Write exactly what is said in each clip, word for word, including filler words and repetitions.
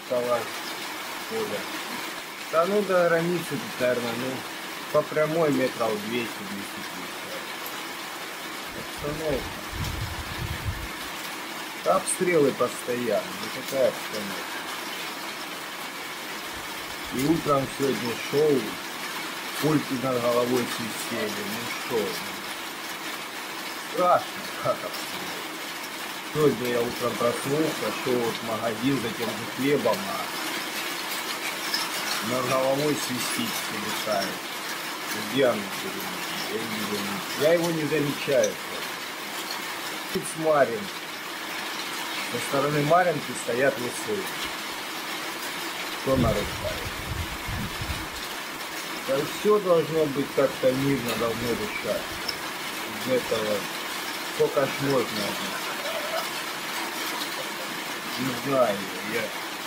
стола поля. Да ну до границы тут, наверное, ну по прямой метров двести-двести пятьдесят. Обстановка. Да, обстрелы постоянно, ну какая обстановка. И утром сегодня шел, пульки над головой свистели, ну что, страшно, как обстрел. Сегодня я утром проснулся, шел в магазин за тем же хлебом, а над головой свистит летает. Где он? Я, не я его не замечаю. С Маринки. Со стороны Маринки стоят лесы. Что нарушает? Да все должно быть как-то мирно, должно решать. Из этого сколько ж можно. Не знаю, я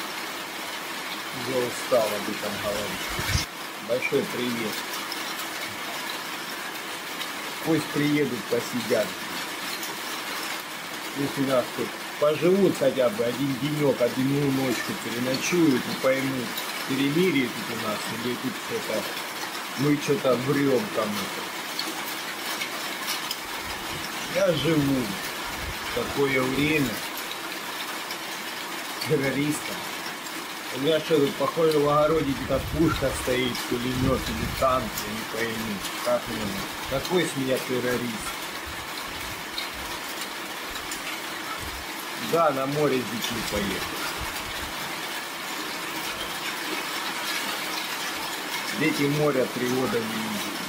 уже устал об этом говорить. Большой привет. Пусть приедут, посидят. Если нас тут поживут хотя бы один денек, одну ночку переночуют и поймут, перемирие тут у нас, или тут что-то, мы что-то врем кому-то. Я живу в такое время террористом. У меня что тут, похоже, в огороде где-то пушка стоит, пулемет или танк, я не пойму. Как мне? Какой с меня террорист? Да, на море с детьми поехал. Дети моря три года не видели.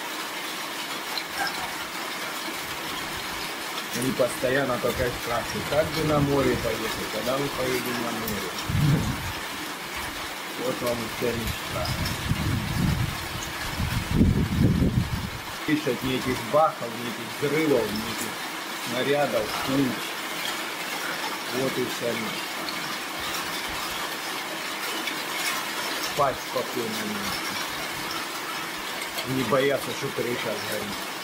Они постоянно только спрашивают, как бы на море поехать, когда мы поедем на море. Вот вам и вся мечта. Пишет ни этих бахов, ни этих взрывов, ни этих снарядов, пуль. Вот и вся мечта. Спать спокойно. Не бояться, что крыша сгорит.